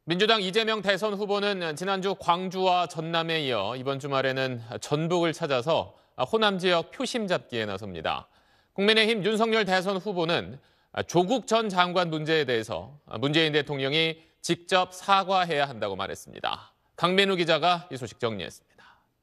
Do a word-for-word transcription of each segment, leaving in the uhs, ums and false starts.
민주당 이재명 대선 후보는 지난주 광주와 전남에 이어 이번 주말에는 전북을 찾아서 호남 지역 표심 잡기에 나섭니다. 국민의힘 윤석열 대선 후보는 조국 전 장관 문제에 대해서 문재인 대통령이 직접 사과해야 한다고 말했습니다. 강민우 기자가 이 소식 정리했습니다.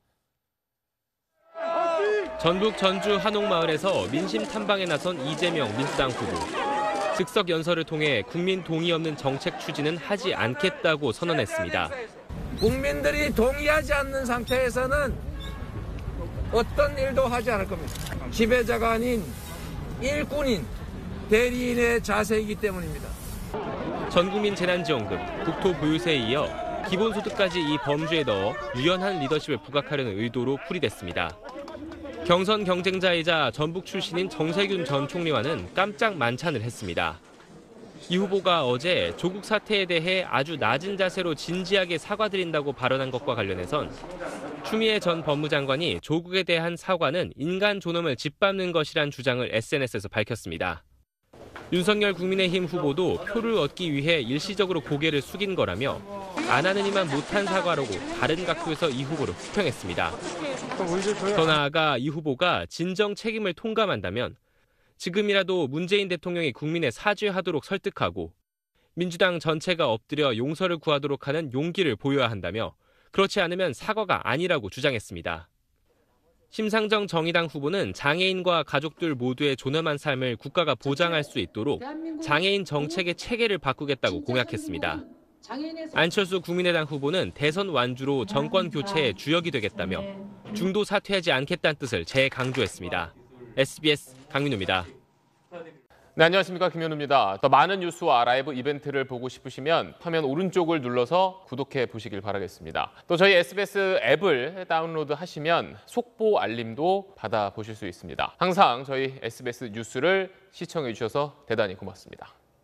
전북 전주 한옥마을에서 민심 탐방에 나선 이재명 민주당 후보. 즉석 연설을 통해 국민 동의 없는 정책 추진은 하지 않겠다고 선언했습니다. 국민들이 동의하지 않는 상태에서는 어떤 일도 하지 않을 겁니다. 지배자가 아닌 일꾼인 대리인의 자세이기 때문입니다. 전국민 재난지원금, 국토보유세에 이어 기본소득까지 이 범주에 넣어 유연한 리더십을 부각하려는 의도로 풀이됐습니다. 경선 경쟁자이자 전북 출신인 정세균 전 총리와는 깜짝 만찬을 했습니다. 이 후보가 어제 조국 사태에 대해 아주 낮은 자세로 진지하게 사과드린다고 발언한 것과 관련해선 추미애 전 법무장관이 조국에 대한 사과는 인간 존엄을 짓밟는 것이란 주장을 에스엔에스에서 밝혔습니다. 윤석열 국민의힘 후보도 표를 얻기 위해 일시적으로 고개를 숙인 거라며 안 하는 이만 못한 사과라고 다른 각도에서 이 후보를 혹평했습니다. 더 나아가 이 후보가 진정 책임을 통감한다면 지금이라도 문재인 대통령이 국민에 사죄하도록 설득하고 민주당 전체가 엎드려 용서를 구하도록 하는 용기를 보여야 한다며 그렇지 않으면 사과가 아니라고 주장했습니다. 심상정 정의당 후보는 장애인과 가족들 모두의 존엄한 삶을 국가가 보장할 수 있도록 장애인 정책의 체계를 바꾸겠다고 공약했습니다. 안철수 국민의당 후보는 대선 완주로 정권 교체의 주역이 되겠다며 중도 사퇴하지 않겠다는 뜻을 재강조했습니다. 에스비에스 강민우입니다. 네, 안녕하십니까. 김현우입니다. 더 많은 뉴스와 라이브 이벤트를 보고 싶으시면 화면 오른쪽을 눌러서 구독해 보시길 바라겠습니다. 또 저희 에스비에스 앱을 다운로드 하시면 속보 알림도 받아보실 수 있습니다. 항상 저희 에스비에스 뉴스를 시청해 주셔서 대단히 고맙습니다.